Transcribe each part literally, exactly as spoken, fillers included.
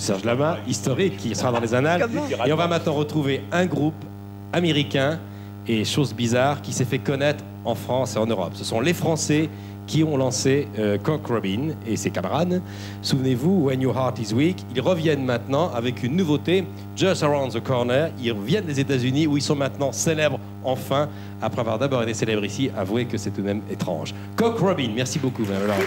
Serge Lama, historique, qui sera dans les annales. Et on va maintenant retrouver un groupe américain, et chose bizarre, qui s'est fait connaître en France et en Europe. Ce sont les Français qui ont lancé euh, Cock Robin et ses camarades. Souvenez-vous, When Your Heart Is Weak, ils reviennent maintenant avec une nouveauté, Just Around the Corner. Ils reviennent des États-Unis où ils sont maintenant célèbres enfin, après avoir d'abord été célèbres ici. Avouez que c'est tout de même étrange. Cock Robin, merci beaucoup, madame Laurent.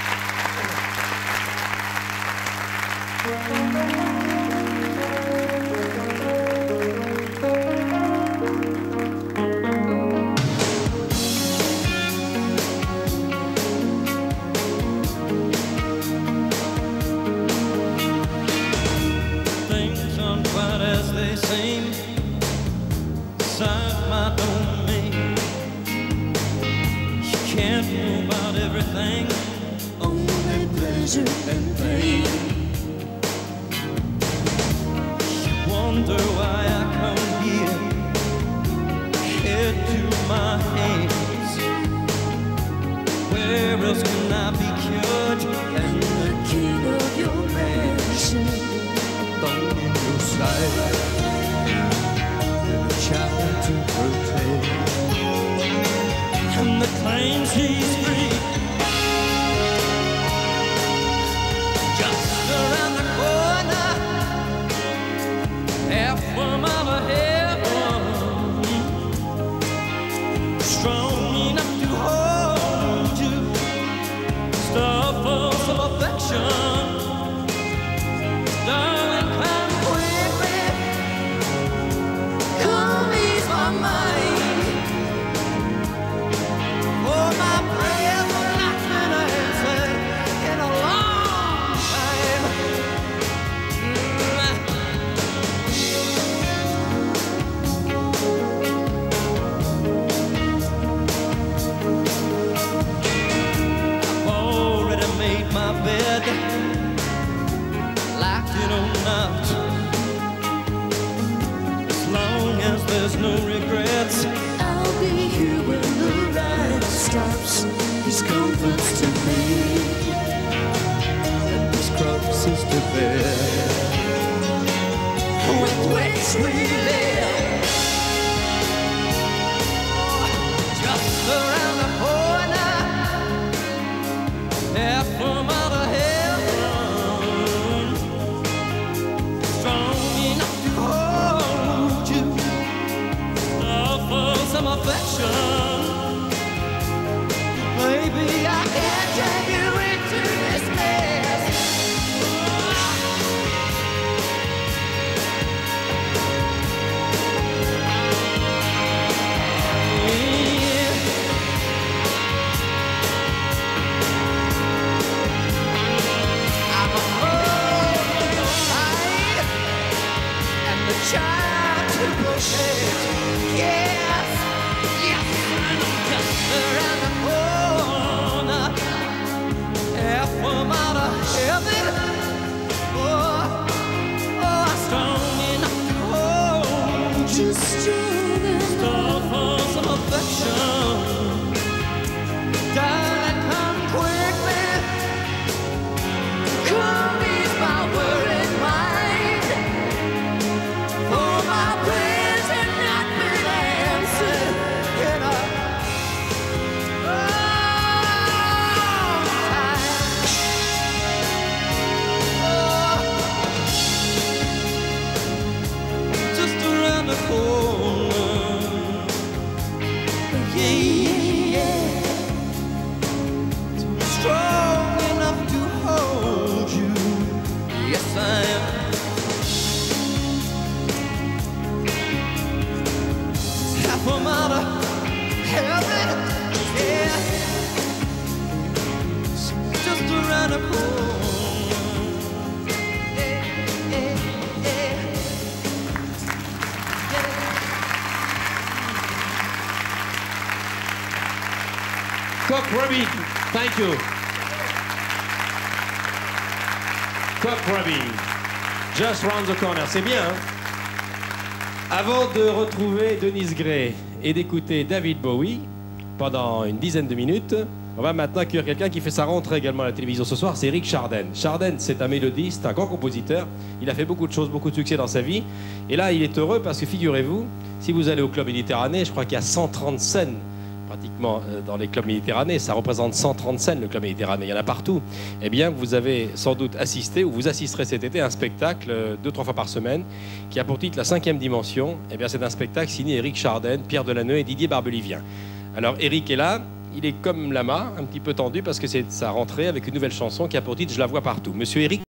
Cock Robin, thank you. Cock Robin, Just Round the Corner, c'est bien, hein? Avant de retrouver Denise Gray et d'écouter David Bowie pendant une dizaine de minutes, On va maintenant accueillir quelqu'un qui fait sa rentrée également à la télévision ce soir, c'est Éric Chardin. Chardin, c'est un mélodiste, un grand compositeur. Il a fait beaucoup de choses, beaucoup de succès dans sa vie. Et là, il est heureux parce que figurez-vous, si vous allez au club Méditerranée, je crois qu'il y a cent trente scènes pratiquement dans les clubs Méditerranée. Ça représente cent trente scènes, le club Méditerranée. Il y en a partout. Eh bien, vous avez sans doute assisté, ou vous assisterez cet été à un spectacle, deux, trois fois par semaine, qui a pour titre La cinquième dimension. Eh bien, c'est un spectacle signé Éric Chardin, Pierre Delanneux et Didier Barbelivien. Alors, Éric est là. Il est comme Lama, un petit peu tendu, parce que c'est sa rentrée avec une nouvelle chanson qui a pour titre « Je la vois partout ». Monsieur Éric